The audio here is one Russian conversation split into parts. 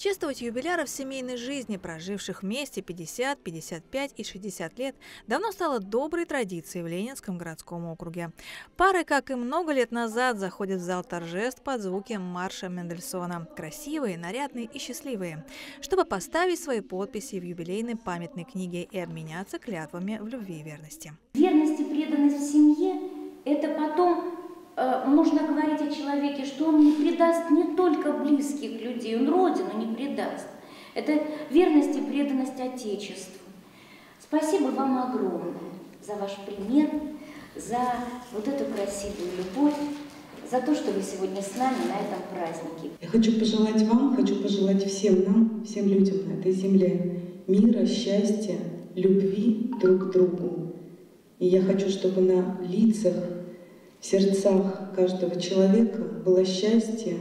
Чествовать юбиляров семейной жизни, проживших вместе 50, 55 и 60 лет, давно стало доброй традицией в Ленинском городском округе. Пары, как и много лет назад, заходят в зал торжеств под звуки марша Мендельсона. Красивые, нарядные и счастливые, чтобы поставить свои подписи в юбилейной памятной книге и обменяться клятвами в любви и верности. Верность и преданность в семье – это потом можно говорить о человеке, что он не предаст не только близких людей, он родину не предаст. Это верность и преданность Отечеству. Спасибо вам огромное за ваш пример, за вот эту красивую любовь, за то, что вы сегодня с нами на этом празднике. Я хочу пожелать вам, хочу пожелать всем нам, всем людям на этой земле мира, счастья, любви друг к другу. И я хочу, чтобы на лицах, в сердцах каждого человека было счастье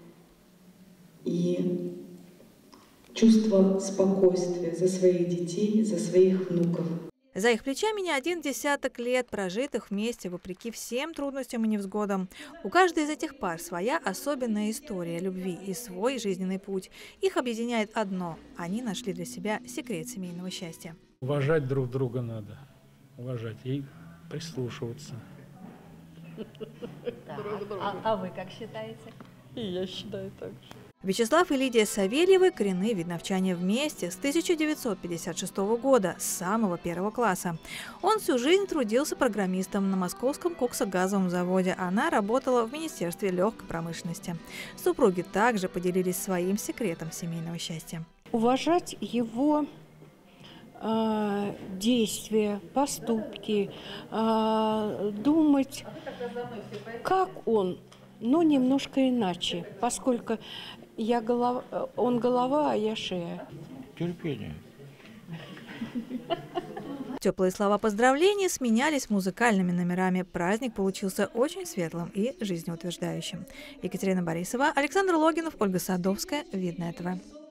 и чувство спокойствия за своих детей, за своих внуков. За их плечами не один десяток лет, прожитых вместе вопреки всем трудностям и невзгодам. У каждой из этих пар своя особенная история любви и свой жизненный путь. Их объединяет одно – они нашли для себя секрет семейного счастья. Уважать друг друга надо, уважать и прислушиваться. А вы как считаете? И я считаю так же. Вячеслав и Лидия Савельевы – коренные видновчане вместе с 1956 года, с самого первого класса. Он всю жизнь трудился программистом на московском коксогазовом заводе. Она работала в Министерстве легкой промышленности. Супруги также поделились своим секретом семейного счастья. Уважать его действия, поступки, думать, как он, но немножко иначе, поскольку он голова, а я шея. Терпение. Теплые слова поздравлений сменялись музыкальными номерами. Праздник получился очень светлым и жизнеутверждающим. Екатерина Борисова, Александр Логинов, Ольга Садовская. Видное ТВ.